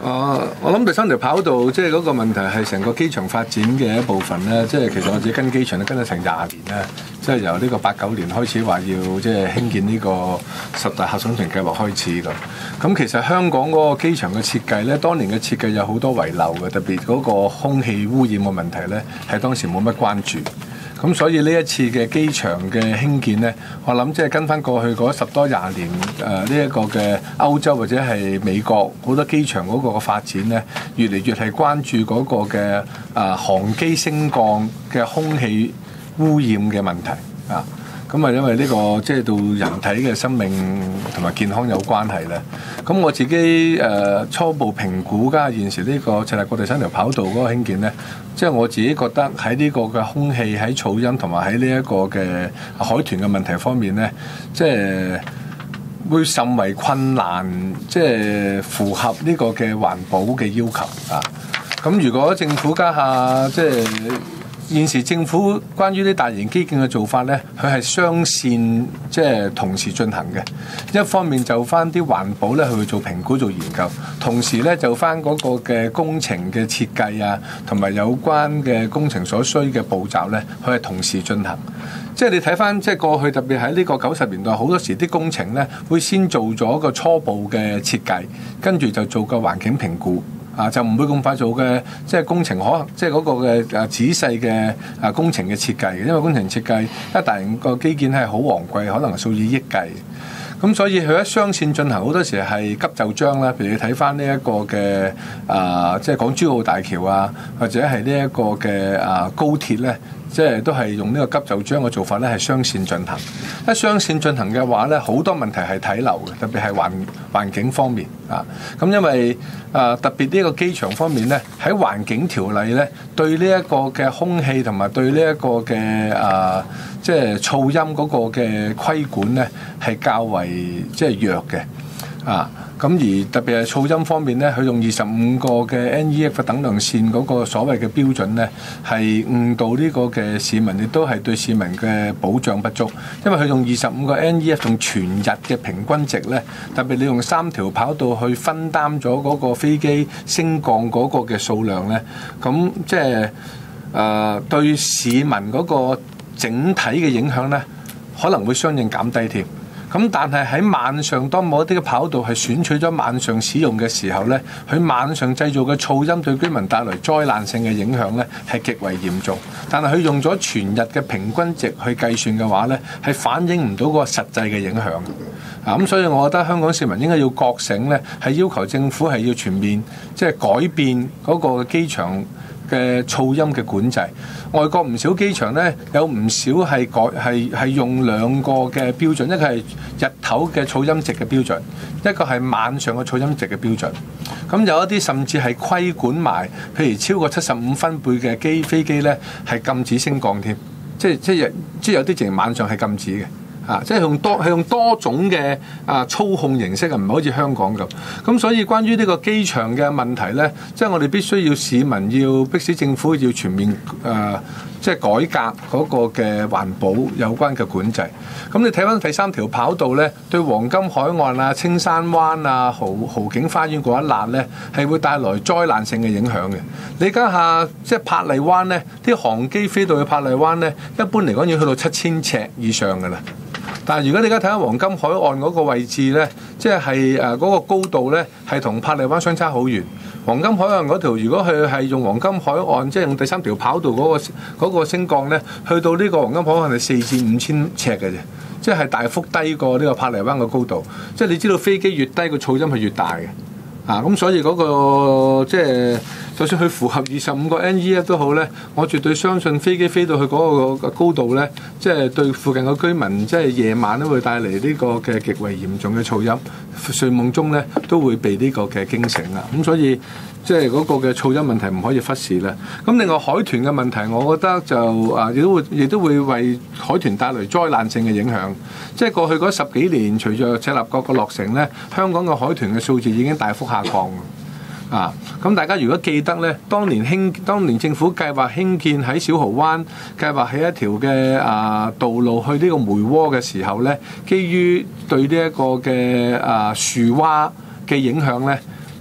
我諗第三條跑道即係嗰個問題係成個機場發展嘅一部分咧，即係其實我自己跟機場都跟咗成20年啦，即係由呢個89年開始話要即係興建呢個10大核心團計劃開始㗎。咁其實香港嗰個機場嘅設計咧，當年嘅設計有好多遺漏嘅，特別嗰個空氣污染嘅問題咧，係當時冇乜關注。咁所以呢一次嘅機場嘅興建呢，我諗即係跟翻過去嗰10多20年呢一個嘅歐洲或者係美國好多機場嗰個嘅發展呢，越嚟越係關注嗰個嘅航機升降嘅空氣污染嘅問題啊。咁啊，因為呢個即係到人體嘅生命同埋健康有關係咧。咁我自己初步評估加現時呢個赤鱲角第三條跑道嗰個興建咧，即係我自己覺得喺呢個嘅空氣、喺噪音同埋喺呢一個嘅海豚嘅問題方面咧，即係會甚為困難，即係符合呢個嘅環保嘅要求啊。咁如果政府家下即係現時政府關於啲大型基建嘅做法呢，佢係雙線即係同時進行嘅。一方面就翻啲環保呢，佢去做評估做研究；同時呢，就翻嗰個嘅工程嘅設計啊，同埋有關嘅工程所需嘅步驟呢，佢係同時進行。即係你睇翻即係過去特別喺呢個90年代，好多時啲工程呢會先做咗個初步嘅設計，跟住就做個環境評估。就唔會咁快做嘅，即係工程即係嗰個嘅仔細嘅工程嘅設計嘅，因為工程設計一大型個基建係好昂貴，可能數以億計。咁所以佢一雙線進行，好多時係急就章啦。譬如你睇翻呢一個嘅即係港珠澳大橋啊，或者係呢一個嘅高鐵咧，即係都係用呢個急就章嘅做法咧，係雙線進行。一雙線進行嘅話咧，好多問題係睇漏嘅，特別係環境方面啊。咁因為特別呢個機場方面咧，喺環境條例咧，對呢一個嘅空氣同埋對呢一個嘅即係噪音嗰個嘅規管咧，係較為即係弱嘅啊。咁而特別係噪音方面咧，佢用25個嘅 NEF 等量線嗰個所謂嘅標準咧，係誤導呢個嘅市民，亦都係對市民嘅保障不足。因為佢用25個 NEF 用全日嘅平均值咧，特別你用3條跑道去分擔咗嗰個飛機升降嗰個嘅數量咧，咁即係對市民嗰個整體嘅影響咧，可能會相應減低添。咁但係喺晚上，當某一啲嘅跑道係選取咗晚上使用嘅時候咧，佢晚上製造嘅噪音對居民帶來災難性嘅影響咧，係極為嚴重。但係佢用咗全日嘅平均值去計算嘅話咧，係反映唔到個實際嘅影響。咁所以我覺得香港市民應該要覺醒咧，係要求政府係要全面即係改變嗰個機場嘅噪音嘅管制。外國唔少機場咧，有唔少係用2個嘅標準，一個係日頭嘅噪音值嘅標準，一個係晚上嘅噪音值嘅標準。咁有一啲甚至係規管埋，譬如超過75分貝嘅飛機咧，係禁止升降添，即係有啲淨晚上係禁止嘅。即係用多種嘅操控形式，唔係好似香港咁。咁所以關於呢個機場嘅問題咧，即係我哋必須要市民要迫使政府要全面即係改革嗰個嘅環保有關嘅管制。咁你睇翻第3條跑道咧，對黃金海岸啊、青山灣啊、豪景花園嗰一笪咧，係會帶來災難性嘅影響嘅。你家下即係珀麗灣咧，啲航機飛到去珀麗灣咧，一般嚟講要去到7000尺以上㗎啦。但係如果你而家睇下黃金海岸嗰個位置咧，即係嗰個高度咧，係同珀麗灣相差好遠。黃金海岸嗰條，如果佢係用黃金海岸，即係用第3條跑道嗰個升降咧，去到呢個黃金海岸係4至5千尺嘅啫，即係大幅低過呢個珀麗灣嘅高度。即係你知道飛機越低，個噪音係越大嘅。咁所以嗰個即係就算佢符合25個 NEF 都好咧，我絕對相信飛機飛到去嗰個高度咧，即係對附近嘅居民，即係夜晚都會帶嚟呢個嘅極為嚴重嘅噪音，睡夢中咧都會被呢個嘅驚醒啦。咁所以即係嗰個嘅噪音問題唔可以忽視啦。咁另外海豚嘅問題，我覺得就亦都會為海豚帶來災難性嘅影響。即係過去嗰10幾年，隨著赤鱲角嘅落成咧，香港嘅海豚嘅數字已經大幅下降。咁大家如果記得咧，當年政府計劃興建喺小蠔灣，計劃起一條嘅道路去呢個梅窩嘅時候咧，基於對呢一個嘅樹蛙嘅影響咧，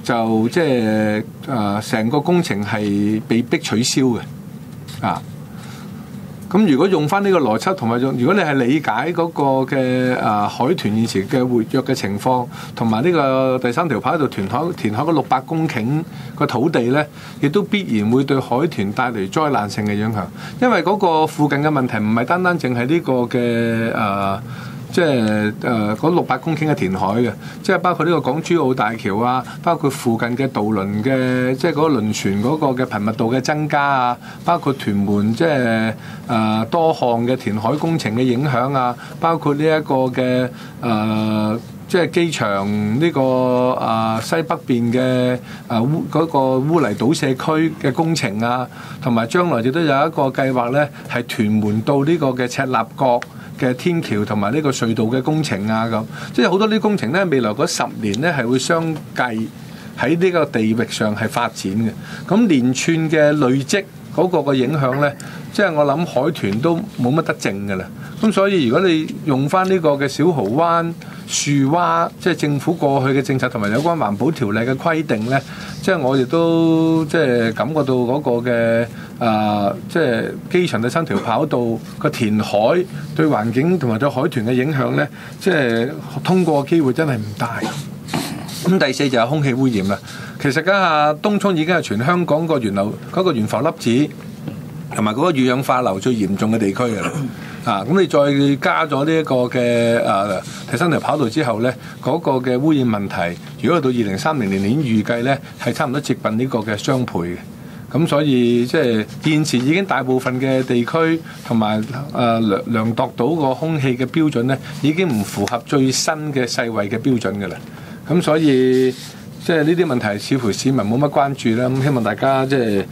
就即係成個工程係被逼取消嘅啊。咁如果用翻呢個邏輯，同埋如果你係理解嗰個嘅海豚現時嘅活躍嘅情況，同埋呢個第三條跑道填海嗰600公頃個土地咧，亦都必然會對海豚帶嚟災難性嘅影響，因為嗰個附近嘅問題唔係單單淨係呢個嘅即係嗰600公頃嘅填海嘅，即係包括呢個港珠澳大橋啊，包括附近嘅渡輪嘅，即係嗰個輪船嗰個嘅頻密度嘅增加啊，包括屯門即係多項嘅填海工程嘅影響啊，包括呢一個嘅即係機場呢個西北邊嘅嗰個污泥倒瀉區嘅工程啊，同埋將來亦都有一個計劃咧，係屯門到呢個嘅赤鱲角嘅天橋同埋呢個隧道嘅工程啊，咁即係好多啲工程咧，未來嗰10年咧係會相繼喺呢個地域上係發展嘅。咁連串嘅累積嗰個嘅影響咧，即係我諗海豚都冇乜得剩㗎啦。咁所以如果你用翻呢個嘅小蠔灣樹蛙，即係政府過去嘅政策同埋有關環保條例嘅規定咧，即係我亦都即係感覺到嗰個嘅即係機場第3條跑道個填海對環境同埋對海豚嘅影響咧，即係通過機會真係唔大。咁第4就係空氣污染啦。其實家下東涌已經係全香港個源浮粒子同埋嗰個二氧化硫最嚴重嘅地區㗎啦。咁你再加咗呢一個嘅第3條跑道之後咧，嗰個嘅污染問題，如果去到2030年預計咧，係差唔多接近呢個嘅雙倍嘅。咁所以即係現時已經大部分嘅地區同埋量度到個空氣嘅標準咧，已經唔符合最新嘅世衛嘅標準㗎啦。咁所以即係呢啲問題，似乎市民冇乜關注啦。咁希望大家即係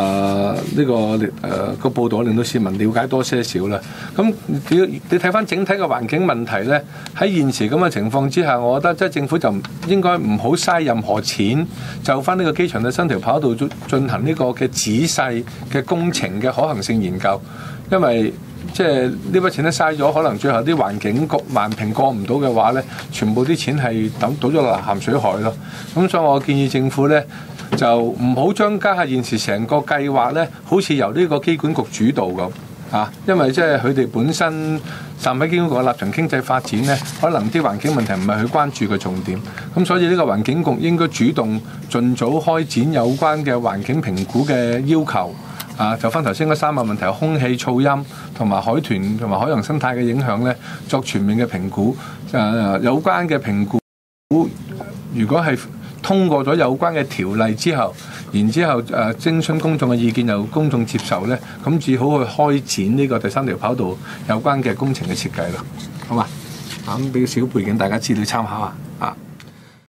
個報導令到市民了解多些少啦。咁你睇翻整體嘅環境問題咧，喺現時咁嘅情況之下，我覺得即係政府就應該唔好嘥任何錢，就翻呢個機場嘅新條跑道進行呢個嘅仔細嘅工程嘅可行性研究，因為即係呢筆錢都嘥咗，可能最後啲環評過唔到嘅話咧，全部啲錢係倒咗落鹹水海咯。咁所以我建議政府咧就唔好將家下現時成個計劃咧，好似由呢個機管局主導咁因為即係佢哋本身站喺機管局嘅立場經濟發展咧，可能啲環境問題唔係佢關注嘅重點。咁所以呢個環境局應該主動盡早開展有關嘅環境評估嘅要求。就翻頭先嗰3個問題，空氣、噪音同埋海豚同埋海洋生態嘅影響咧，作全面嘅評估。有關嘅評估，如果係通過咗有關嘅條例之後，然之後徵詢公眾嘅意見，由公眾接受咧，咁至好去開展呢個第3條跑道有關嘅工程嘅設計咯。好嘛？咁俾個小背景大家資料參考下。